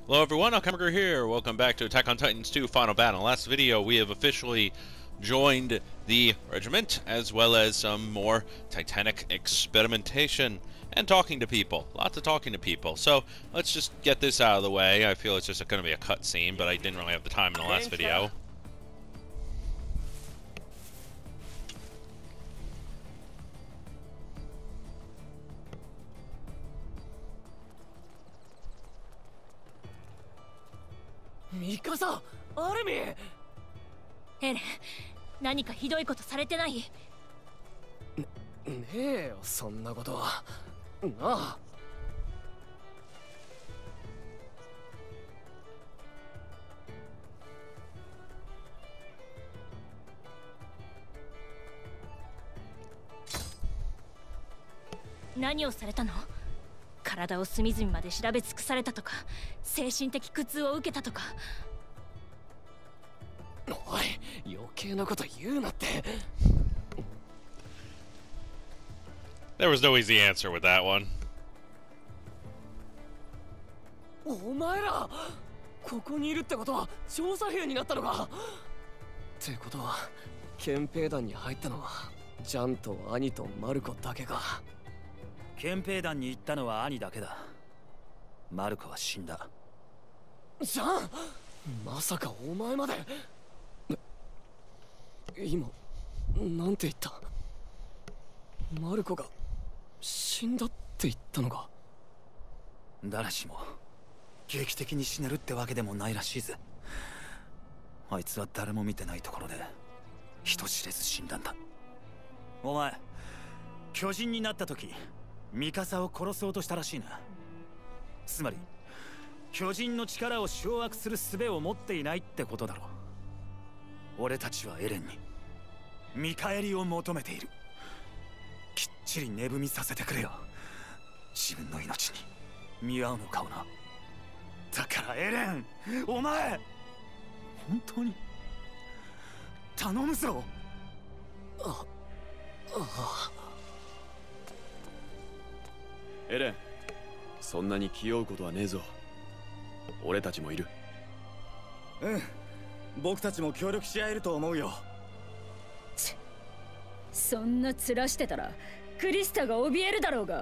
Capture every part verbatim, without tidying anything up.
Hello everyone, Alchemiker here. Welcome back to Attack on Titans two Final Battle. Last video, we have officially joined the regiment, as well as some more Titanic experimentation and talking to people. Lots of talking to people. So, let's just get this out of the way. I feel it's just going to be a cutscene, but I didn't really have the time in the last video. Mikasa! アルミ! エレン、何かひどいことされてない？ ねえよ、そんなことは。なあ。 何をされたの？体を隅々まで調べ尽くされたとか、精神的苦痛を受けたとか。 おい、余計なこと言うなって。 There was no easy answer with that one. お前ら、ここにいるってことは調査兵になったのか。ってことは、憲兵団に入ったのはジャンと兄とマルコだけか。 憲兵団に行ったのは兄だけだ。マルコは死んだ。 ジャン、まさかお前まで。今なんて言った？マルコが死んだって言ったのか？ 誰しも劇的に死ねるってわけでもないらしいぜ。あいつは誰も見てないところで人知れず死んだんだ。お前、巨人になった時ミカサを殺そうとしたらしいな。つまり巨人の力を掌握する術を持っていないってことだろ。俺たちはエレンに見返りを求めている。きっちり値踏みさせてくれよ。自分の命に見合うのかをな。だからエレン、お前本当に頼むぞ。 あ、あエレン、そんなに気負うことはねえぞ。俺たちもいる。 うん、僕たちも協力し合えると思うよ。 そんな面してたらクリスタが怯えるだろうが。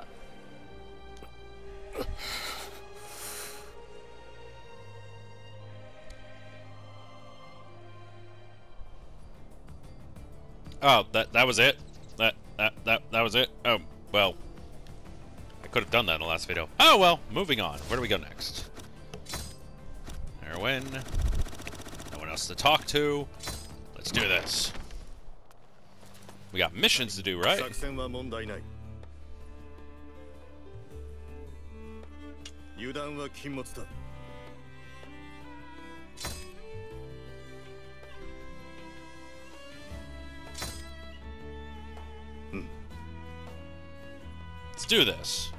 Oh, that that was it? That that that that was it? Oh, well. I could have done that in the last video. Oh well, moving on. Where do we go next? Erwin. No one else to talk to. Let's do this. We got missions to do, right? 作戦は問題ない。油断は禁物だ。うん。 Let's do this.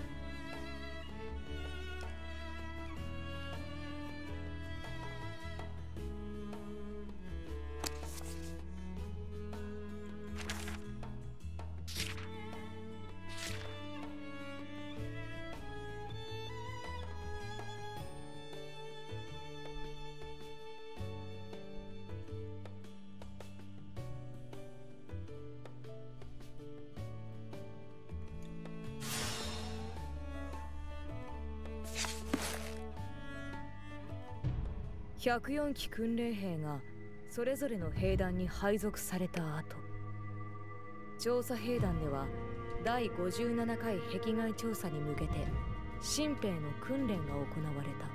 ひゃくよんき訓練兵がそれぞれの兵団に配属された後、調査兵団ではだいごじゅうななかい壁外調査に向けて新兵の訓練が行われた。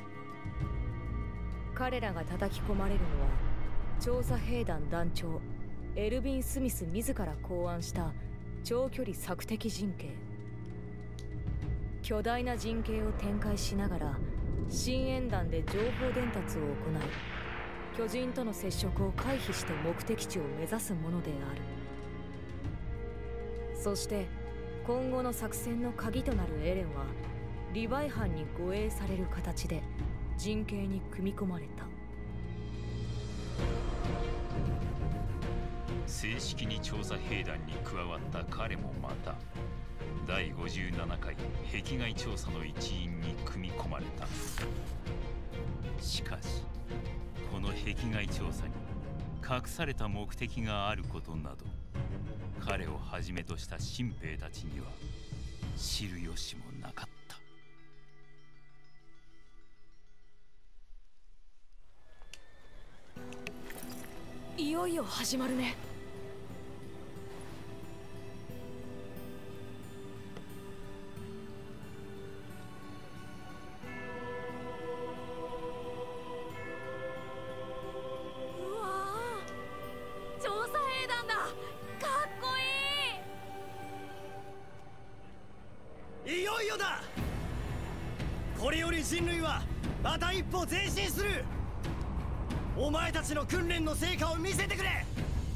彼らが叩き込まれるのは調査兵団団長エルヴィン・スミス自ら考案した長距離索敵陣形。巨大な陣形を展開しながら深淵団で情報伝達を行い、巨人との接触を回避して目的地を目指すものである。そして今後の作戦の鍵となるエレンはリヴァイ班に護衛される形で陣形に組み込まれた。 正式に調査兵団に加わった彼もまただいごじゅうななかい壁外調査の一員に組み込まれた。しかしこの壁外調査に隠された目的があることなど彼をはじめとした新兵たちには知る由もなかった。 いよいよ始まるね。うわー、調査兵団だ。かっこいい。 いよいよだ。これより人類はまた一歩前進する。お前たちの訓練の成果を見せてくれ。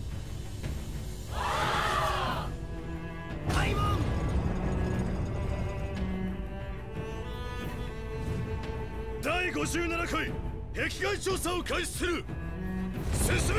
開門。 だいごじゅうななかい壁外調査を開始する。進め。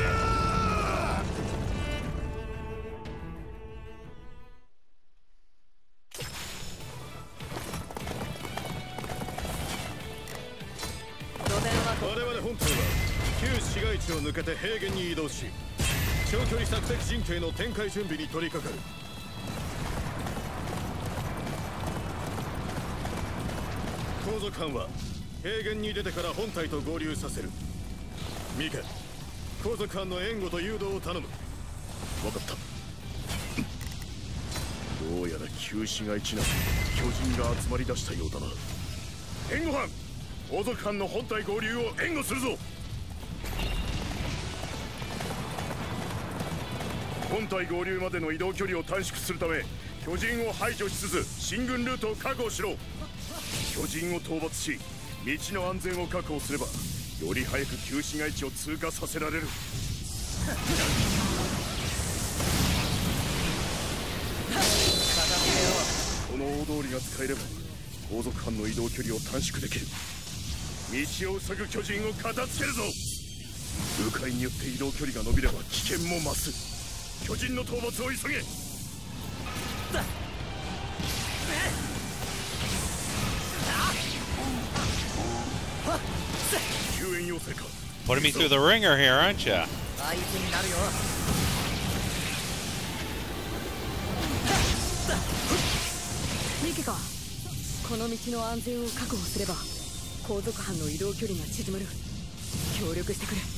我々本隊は旧市街地を抜けて平原に移動し、長距離索敵陣形の展開準備に取り掛かる。後続班は平原に出てから本隊と合流させる。ミケ、後続班の援護と誘導を頼む。分かった。どうやら旧市街地内に巨人が集まりだしたようだな。援護班、後続班の本隊合流を援護するぞ。本隊合流までの移動距離を短縮するため巨人を排除しつつ進軍ルートを確保しろ。巨人を討伐し道の安全を確保すればより早く旧市街地を通過させられる。この大通りが使えれば後続班の移動距離を短縮できる。道を塞ぐ巨人を片付けるぞ。迂回によって移動距離が伸びれば危険も増す。巨人の討伐を急げ。救援要請か。 Putting me through the ringer here, aren't ya? 相手になるよ。 ミケか。この道の安全を確保すれば後続班の移動距離が縮まる。協力してくれ。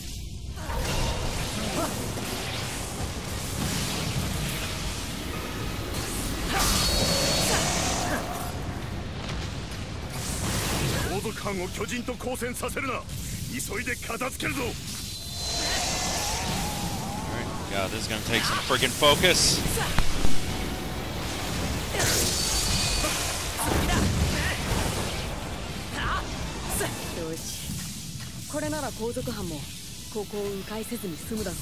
後続班を巨人と交戦させるな。急いで片付けるぞ。 God, this is gonna take some freaking focus. よし、これなら後続班もここを迂回せずに済むだろう。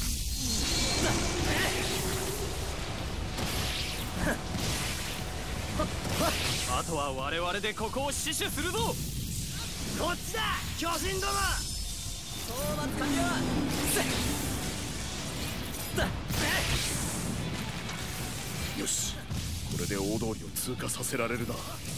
あとは我々でここを死守するぞ。こっちだ巨人ども。討伐完了。 よし、これで大通りを通過させられるな。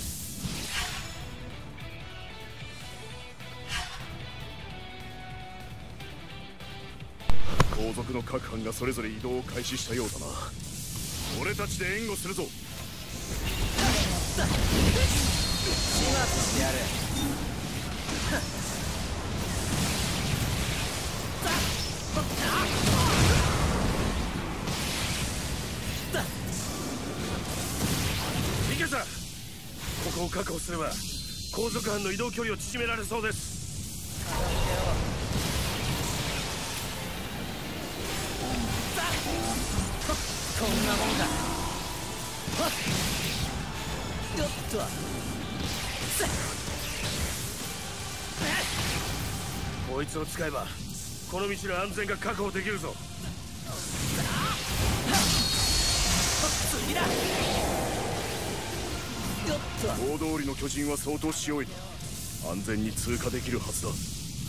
後続の各班がそれぞれ移動を開始したようだな。俺たちで援護するぞ。 始末してやる。 ミケさん、ここを確保すれば後続班の移動距離を縮められそうです。 こんなもんだ。よっと。 こいつを使えばこの道の安全が確保できるぞ。 次だ。よっと。 大通りの巨人は相当強い。安全に通過できるはずだ。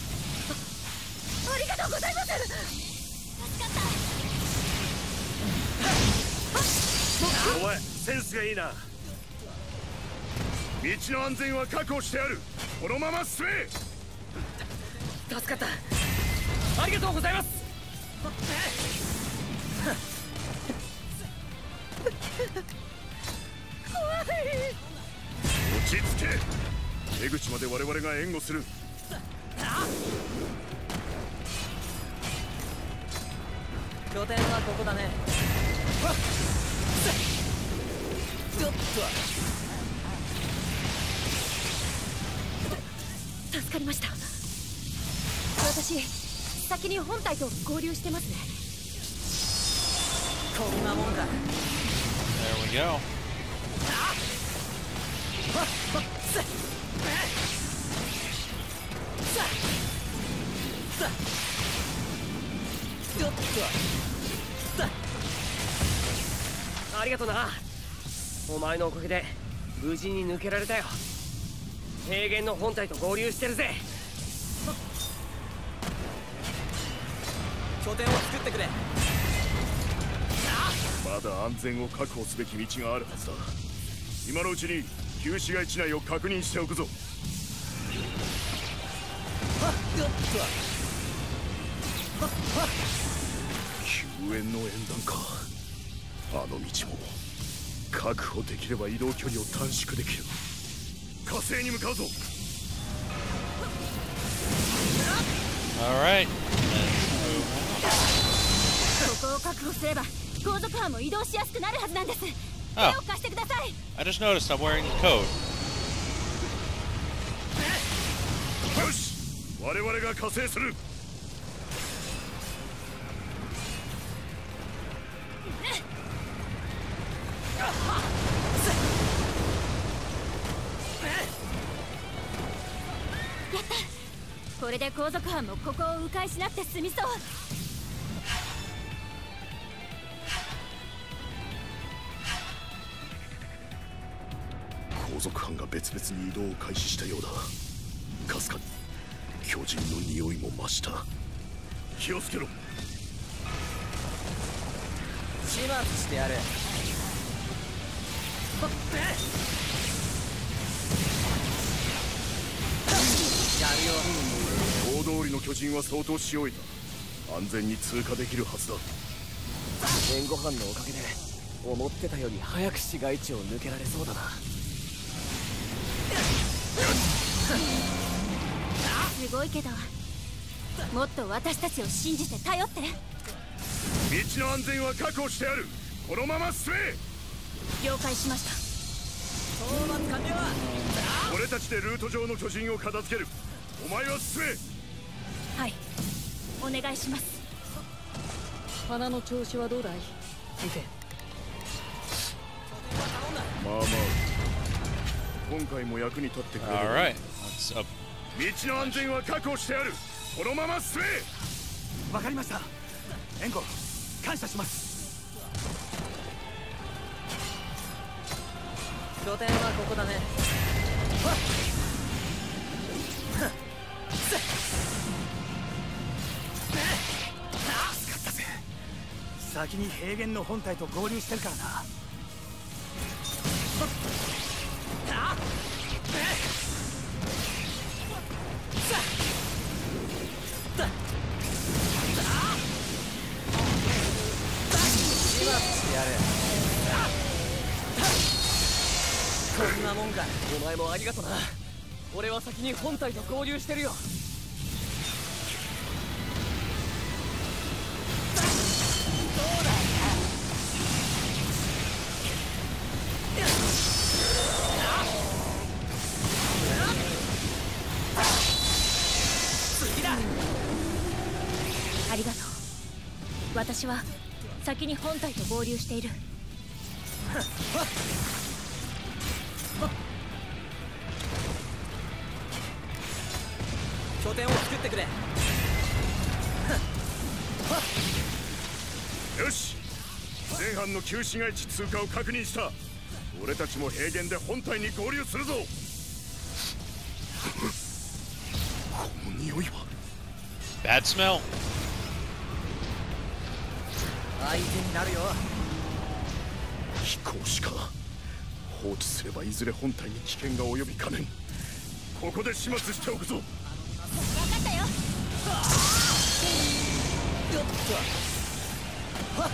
ありがとうございます。助かった。 お前センスがいいな。 道の安全は確保してある。このまま進め。 助かった。ありがとうございます。 落ち着け。出口まで我々が援護する。 拠点はここだね。ちょっと助かりました。私先に本体と合流してますね。 こんなもんか。 There we go. ちょっとありがとな。お前のおかげで無事に抜けられたよ。平原の本体と合流してるぜ。拠点を作ってくれ。 まだ安全を確保すべき道があるはずだ。今のうちに旧市街地内を確認しておくぞ。救援の縁談か。あの道も確保できれば移動距離を短縮できる。火星に向かうぞ。 Alright. ここを確保すれば後続班も移動しやすくなるはずなんです。手 Oh. を貸してください。 I just noticed I'm wearing the coat. よし、我々が加勢する。 やった。これで後続班もここを迂回しなくて済みそう。 後続班が別々に移動を開始したようだ。かすかに巨人の匂いも増した。気をつけろ。 始末してやる。やるよ。 大通りの巨人は相当しおいた。安全に通過できるはずだ。 援護班のおかげで思ってたより早く市街地を抜けられそうだな。 すごいけど、もっと私たちを信じて頼って。 道の安全は確保してある。このまま進め。 了解しました。 討伐完了。 俺たちでルート上の巨人を片付ける。お前は進め。 はい、お願いします。 鼻の調子はどうだい？見て。 まあまあ、今回も役に立ってくれる。 Alright. What's up? 道の安全は確保してある。このまま進め。 わかりました。援護感謝します。 拠点はここだね。 助かったぜ。先に平原の本体と合流してるからな。 こんなもんか。お前もありがとな。俺は先に本体と合流してるよ。どうだ。次だ。 ありがとう。私は先に本体と合流している。 拠点を作ってくれ。 よし、前半の旧市街地通過を確認した。俺たちも平原で本体に合流するぞ。この匂いは。 Bad smell. 相手になるよ。 飛行士か。 放置すればいずれ本体に危険が及びかねん。ここで始末しておくぞ。 分かったよ。 よっとはっ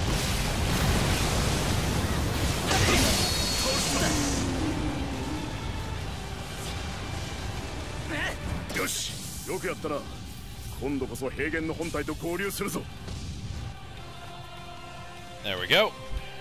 よし、よくやったな。今度こそ平原の本体と合流するぞ。 There we go.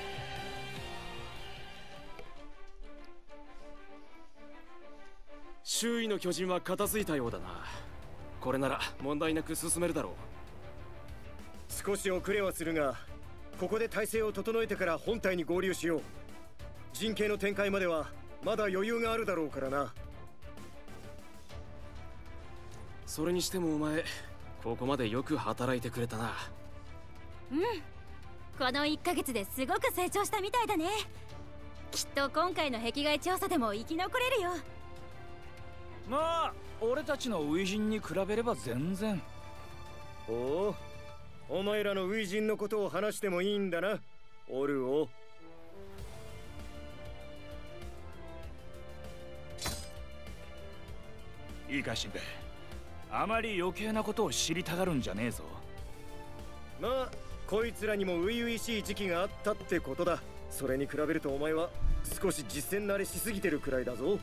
周囲の巨人は片付いたようだな。これなら問題なく進めるだろう。 少し遅れはするが、ここで体勢を整えてから本体に合流しよう。陣形の展開まではまだ余裕があるだろうからな。 それにしてもお前、ここまでよく働いてくれたな。 うん、このいっかげつですごく成長したみたいだね。きっと今回の壁外調査でも生き残れるよ。 まあ俺たちの初陣に比べれば全然。 おお、お前らの初陣のことを話してもいいんだな、オルオ。 いいかしんべヱ、あまり余計なことを知りたがるんじゃねえぞ。 まあこいつらにも初々しい時期があったってことだ。それに比べるとお前は少し実践慣れしすぎてるくらいだぞ。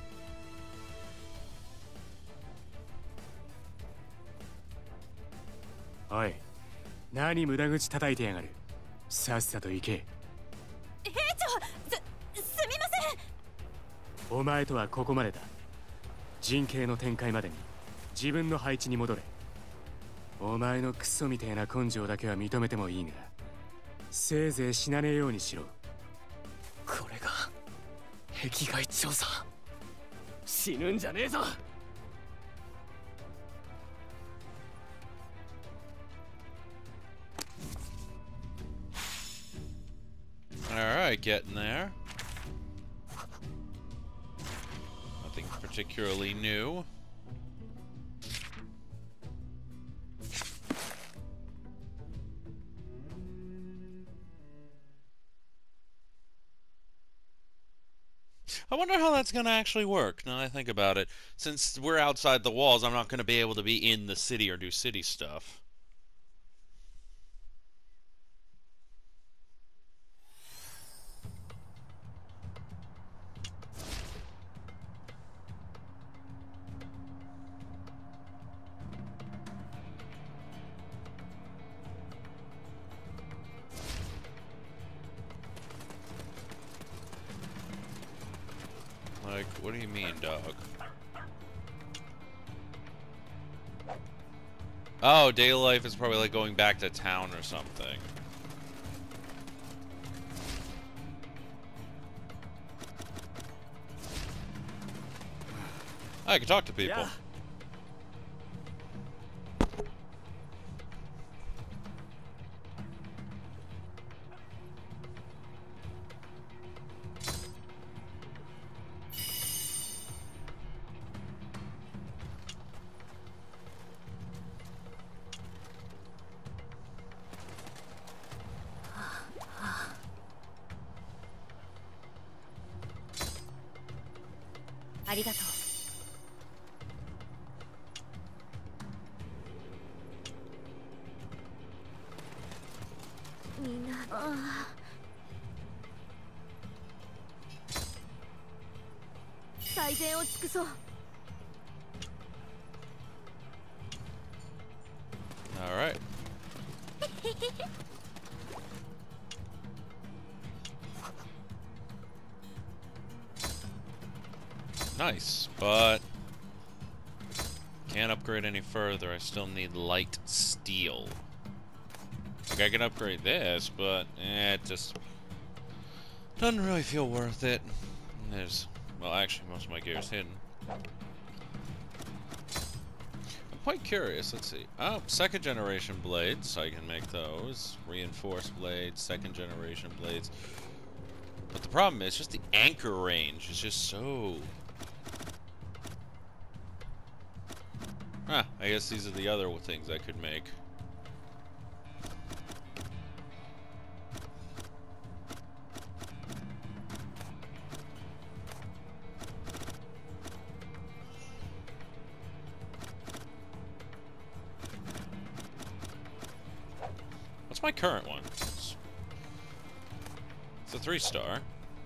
おい、何無駄口叩いてやがる。さっさと行け。 兵長、す、すみません。 お前とはここまでだ。陣形の展開までに自分の配置に戻れ。お前のクソみてえな根性だけは認めてもいいが、せいぜい死なねえようにしろ。 これが壁外調査。死ぬんじゃねえぞ。 Alright, getting there. Nothing particularly new. I wonder how that's going to actually work, now that I think about it. Since we're outside the walls, I'm not going to be able to be in the city or do city stuff. Like, what do you mean, dog? Oh, daily life is probably like going back to town or something. I can talk to people. Yeah. ありがとう。みんな、最善を尽くそう。 All right. Nice, but can't upgrade any further. I still need light steel. Like I can upgrade this, but eh, it just doesn't really feel worth it. There's, well, actually, most of my gear is hidden. I'm quite curious. Let's see. Oh, second generation blades. I can make those. Reinforced blades, second generation blades. But the problem is just the anchor range is just so. Ah, I guess these are the other things I could make. What's my current one? It's a three star.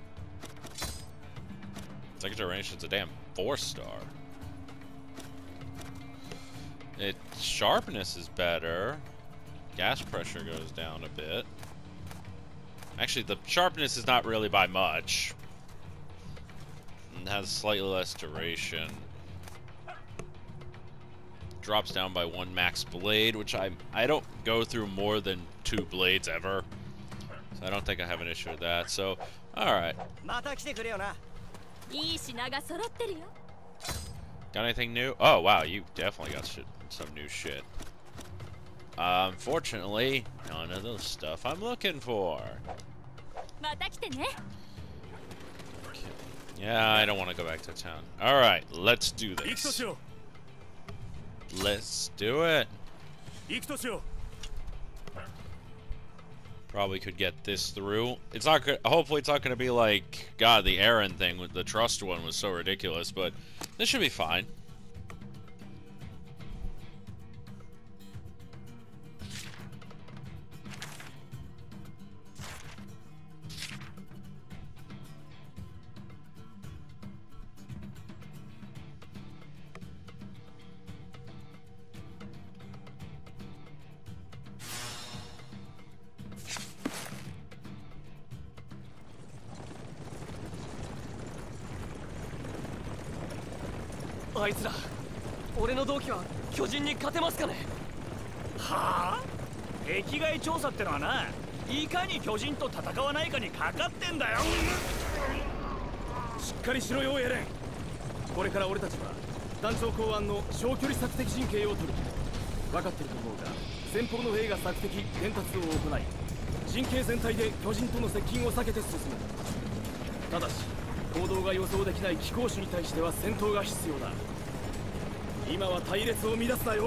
Second generation's a damn four star. Its sharpness is better. Gas pressure goes down a bit. Actually, the sharpness is not really by much. It has slightly less duration. Drops down by one max blade, which I I don't go through more than two blades ever. So I don't think I have an issue with that. So, alright. Got anything new? Oh, wow, you definitely got shit, some new shit. Uh, unfortunately, none of the stuff I'm looking for. Yeah, I don't want to go back to town. Alright, let's do this. Let's do it. Probably could get this through. It's not good. Hopefully it's not going to be like, God, the Aaron thing with the trust one was so ridiculous, but this should be fine. あいつら俺の同期は巨人に勝てますかね。 はあ？壁外調査ってのはないかに巨人と戦わないかにかかってんだよ。 しっかりしろよエレン。これから俺たちは団長考案の小距離索敵陣形を取る。分かってると思うが前方の兵が索敵伝達を行い陣形全体で巨人との接近を避けて進む。ただし行動が予想できない騎行種に対しては戦闘が必要だ。今は隊列を乱すなよ。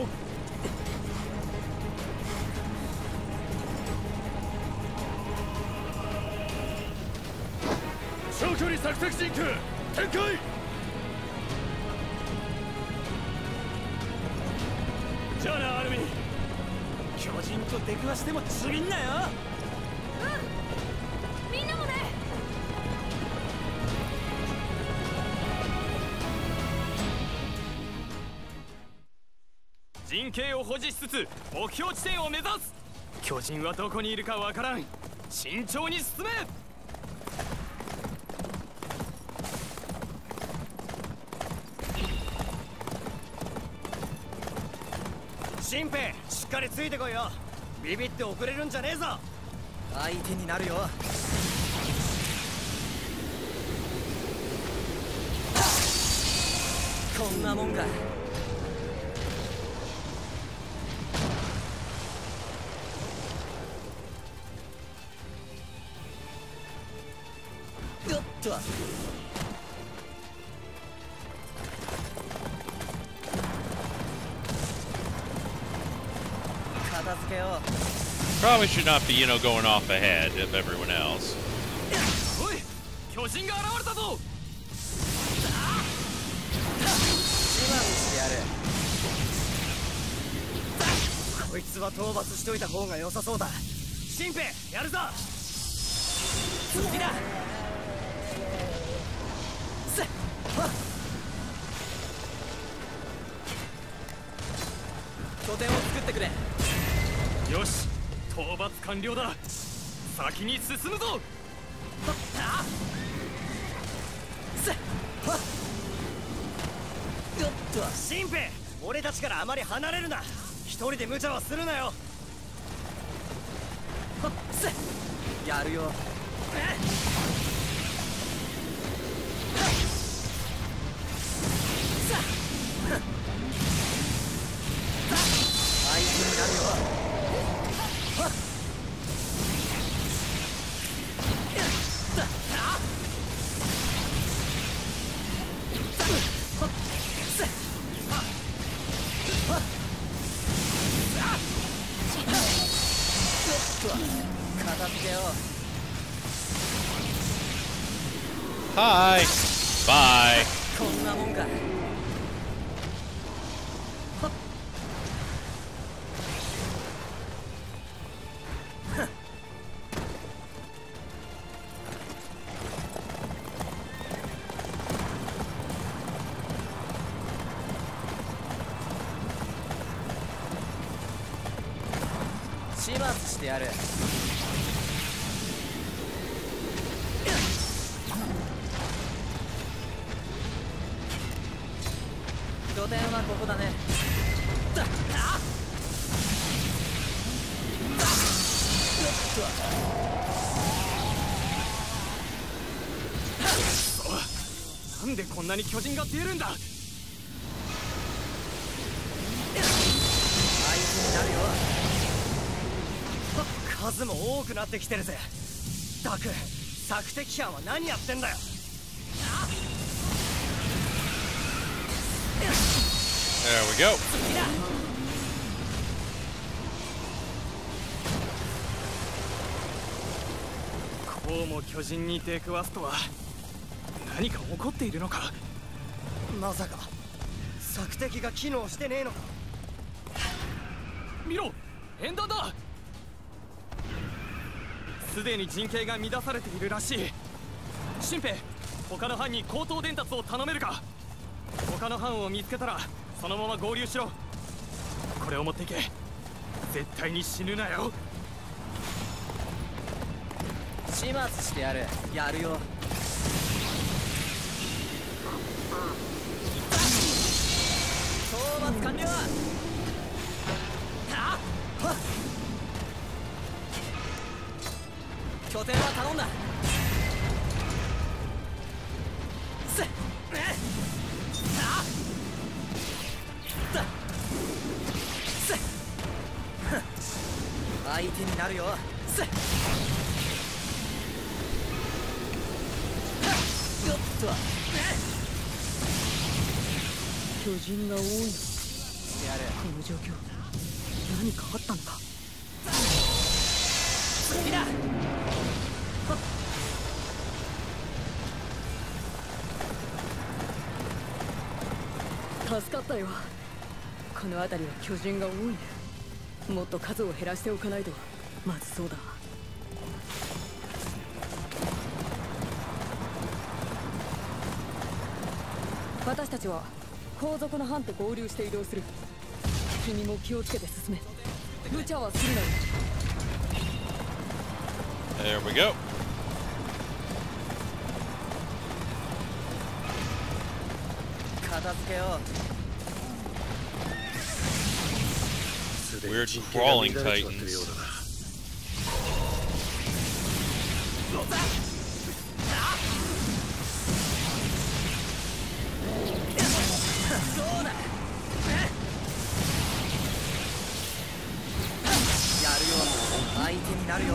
小距離索敵陣形展開。じゃあなアルミン、巨人と出くわしてもちびんなよ。 うん、みんなもね。 陣形を保持しつつ目標地点を目指す。巨人はどこにいるかわからん。慎重に進め。 新兵しっかりついてこいよ。ビビって遅れるんじゃねえぞ。相手になるよ。こんなもんか。よっと片付けよう。 Probably should not be, you know, going off ahead of everyone else. おい、巨人が現れたぞ。 今してやる。こいつは討伐しといた方が良さそうだ。新兵やるぞ。次だ。せっはっ。拠点を作ってくれ。 よし、討伐完了だ。先に進むぞ。 あせっはっ。よっと新兵、俺たちからあまり離れるな。一人で無茶はするなよ。はっせっやるよ。えさあ相手になるよ。 Hi. Bye. こんなもんか。 末してやる。拠点はここだね。だっなんでこんなに巨人が出るんだ。 なるよ。数も多くなってきてるぜ。ダク、索敵班は何やってんだよ。 There we go. こうも巨人に出くわすとは。何か起こっているのか。 まさか索敵が機能してねえのか。 見ろ、演弾だ。すでに陣形が乱されているらしい。新兵、他の班に口頭伝達を頼めるか。他の班を見つけたらそのまま合流しろ。これを持っていけ。絶対に死ぬなよ。 始末してやる。やるよ。討伐完了。拠点は頼んだ。せっ相手になるよ。せっよっと巨人が多いの。 やれ。 この状況何かあったのか。 次だ。 助かったよ。この辺りは巨人が多いね。もっと数を減らしておかないとまずそうだ。私たちは後続の班と合流して移動する。君も気をつけて進め。無茶はするなよ。 There we go. 片付けよう。 Weird crawling titans. 相手になるよ。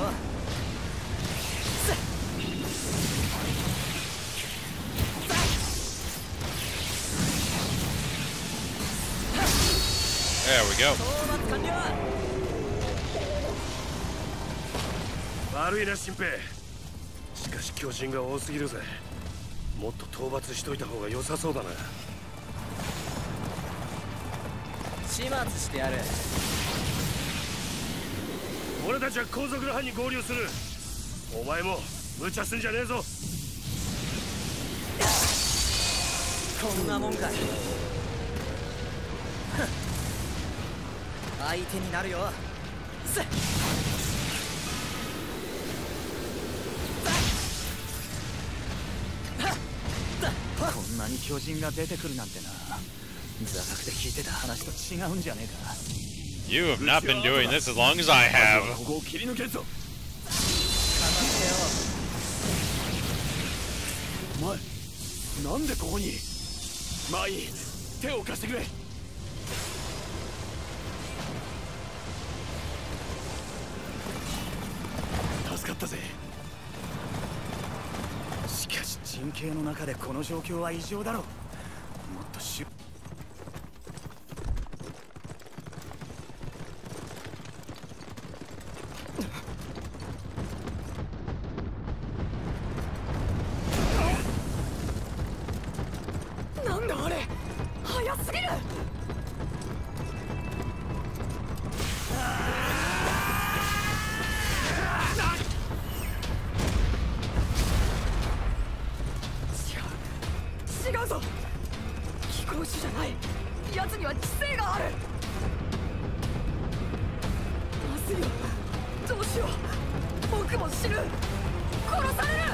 There we go. 悪いな新兵。しかし巨人が多すぎるぜ。もっと討伐しといた方が良さそうだな。 始末してやる。 俺たちは後続の班に合流する。お前も無茶すんじゃねえぞ。 こんなもんか。相手になるよ。せっこんなに巨人が出てくるなんてな。座学で聞いてた話と違うんじゃねえか。 You have not been doing this as long as I have. ここを切り抜けるぞ。 お前、なんでここに。まあいい、手を貸してくれ。助かったぜ。 しかし陣形の中でこの状況は異常だろう。もっとしなんだあれ、早すぎる。違うぞ。飛行士じゃない。奴には知性がある。まずいよ。 どうしよう。僕も死ぬ。殺される。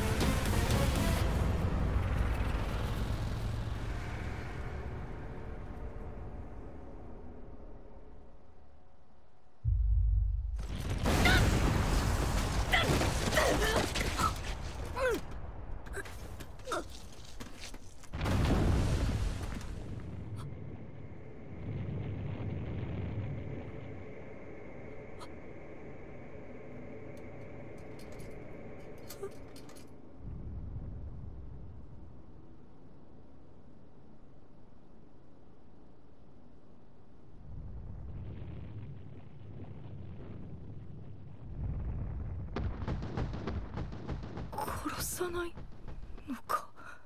殺さないのか。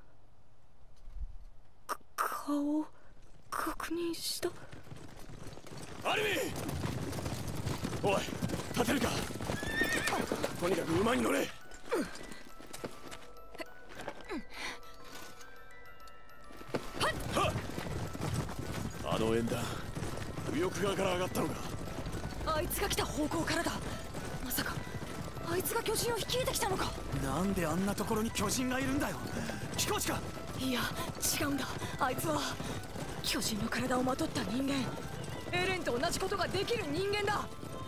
か顔を確認した。 アルミン、おい立てるか。とにかく馬に乗れ。はっ、あの縁談右翼側から上がったのか。 あいつが来た方向からだ。まさかあいつが巨人を率いてきたのか。 なんであんなところに巨人がいるんだよ。飛行士か。 いや違うんだ。あいつは巨人の体をまとった人間。エレンと同じことができる人間だ。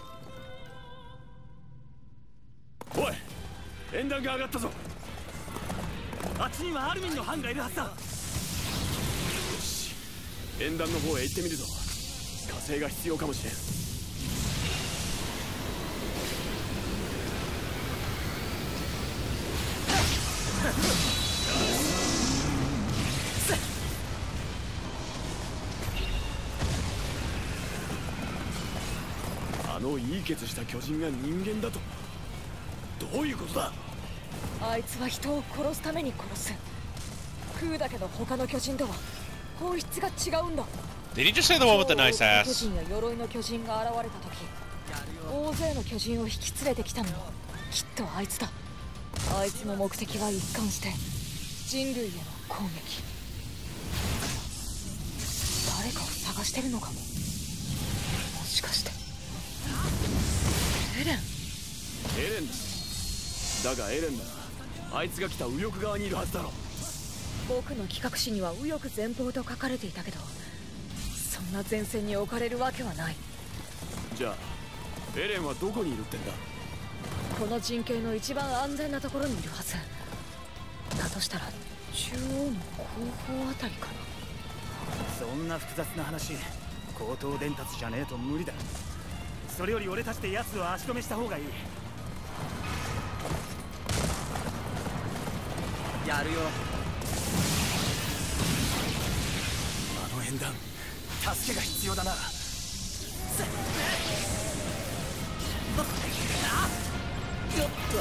おい、縁談が上がったぞ。あっちにはアルミンの班がいるはずだ。よし、縁談の方へ行ってみるぞ。火星が必要かもしれん。あのいいケツした巨人が人間だと。どういうことだ。 あいつは人を殺すために殺す。空だけど他の巨人とは本質が違うんだ。 Did he just say the one with the nice 巨 ass? 人や鎧の巨人が現れた時、大勢の巨人を引き連れてきたのもきっとあいつだ。あいつの目的は一貫して人類への攻撃。誰かを探してるのかも。もしかしてエレン。 エレンだ。だがエレンならあいつが来た右翼側にいるはずだろ。 僕の企画誌には右翼前方と書かれていたけど、そんな前線に置かれるわけはない。 じゃあエレンはどこにいるってんだ。 この陣形の一番安全なところにいるはずだとしたら、中央の後方あたりかな。 そんな複雑な話口頭伝達じゃねえと無理だ。それより俺たちで奴を足止めした方がいい。やるよ。あの縁談助けが必要だな。よっと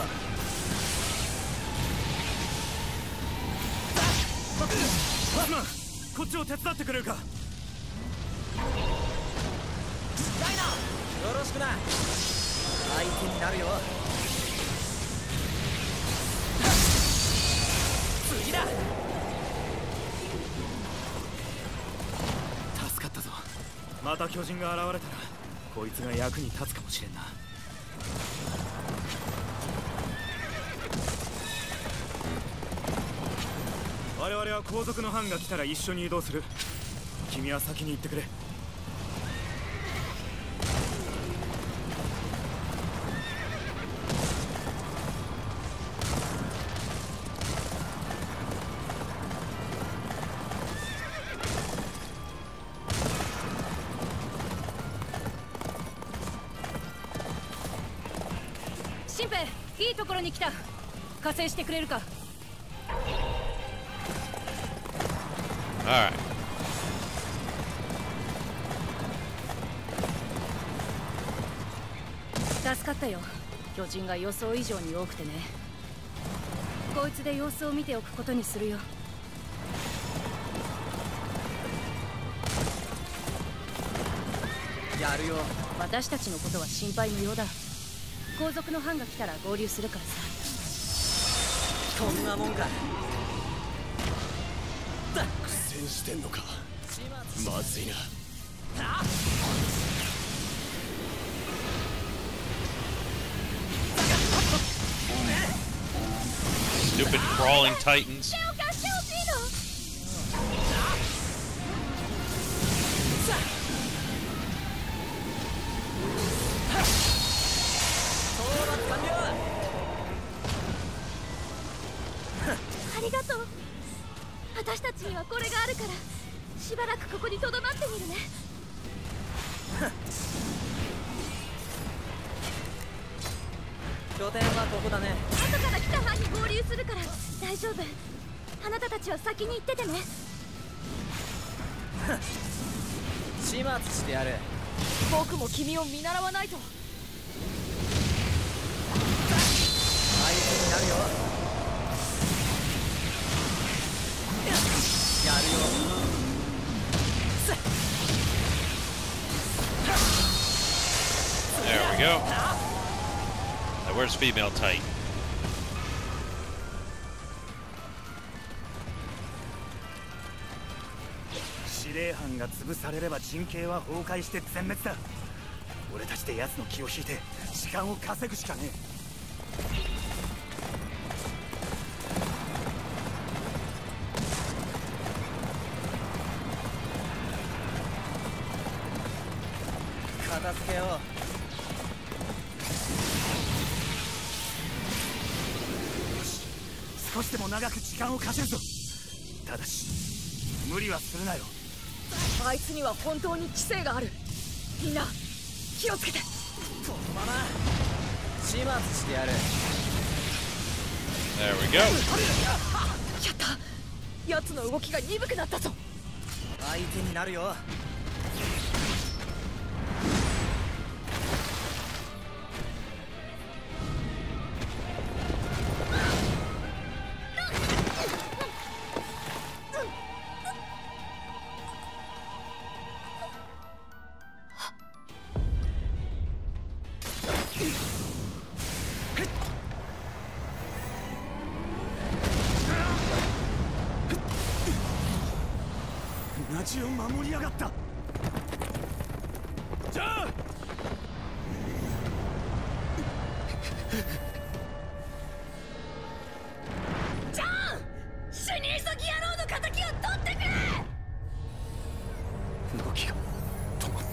バスマン、こっちを手伝ってくれるか。 ダイナよろしくな。相手になるよ。次だ。 助かったぞ。また巨人が現れたらこいつが役に立つかもしれんな。我々は後続の班が来たら一緒に移動する。君は先に行ってくれ。 新兵、いいところに来た。加勢してくれるか。 Alright. 助かったよ。巨人が予想以上に多くてね。こいつで様子を見ておくことにするよ。 やるよ。 私たちのことは心配無用だ。後続の班が来たら合流するからさ。 こんなもんか。 苦戦してんのか。まずいな。 Stupid crawling titans. ありがとう。私たちにはこれがあるからしばらくここにとどまってみるね。 拠点はここだね。 後から来た班に合流するから大丈夫。あなたたちは先に行っててね。 始末してやる。 僕も君を見習わないと。 相手になるよ。やるよ。 There we go. Now where's female Titan? 司令班が潰されれば陣形は崩壊して全滅だ。俺たちで奴の気を引いて時間を稼ぐしかねえ。 片付けよう。よし、少しでも長く時間を稼ぐぞ。ただし無理はするなよ。 あいつには本当に知性がある。みんな気をつけて。 このまま始末してやる。 There we go. やった。奴の動きが鈍くなったぞ。 相手になるよ。 街を守りやがった。じゃあじゃあ死に急ぎ野郎の敵を取ってくれ。 動きが止まった。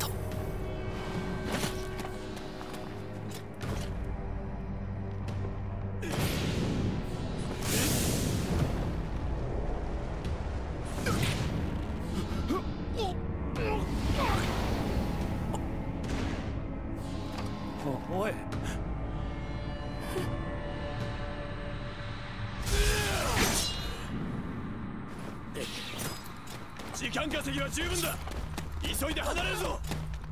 おい、時間稼ぎは十分だ。急いで離れるぞ。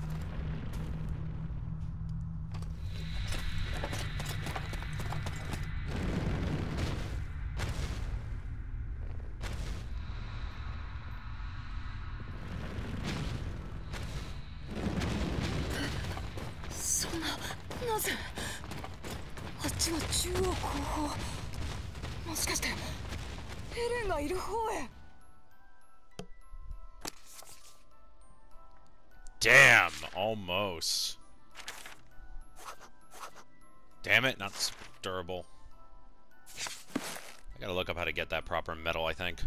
そんな、なぜあっちは中央後方。もしかしてヘレンがいる方へ。 Damn, almost. Damn it, not durable. I gotta look up how to get that proper metal, I think.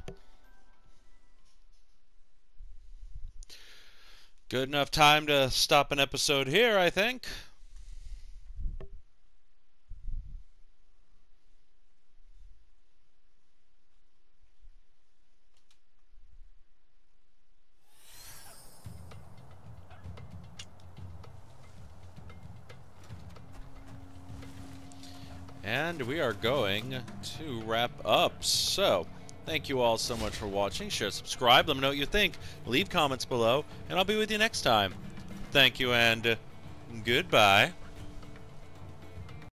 Good enough time to stop an episode here, I think. And we are going to wrap up. So, thank you all so much for watching. Share, subscribe, let me know what you think. Leave comments below, and I'll be with you next time. Thank you, and goodbye.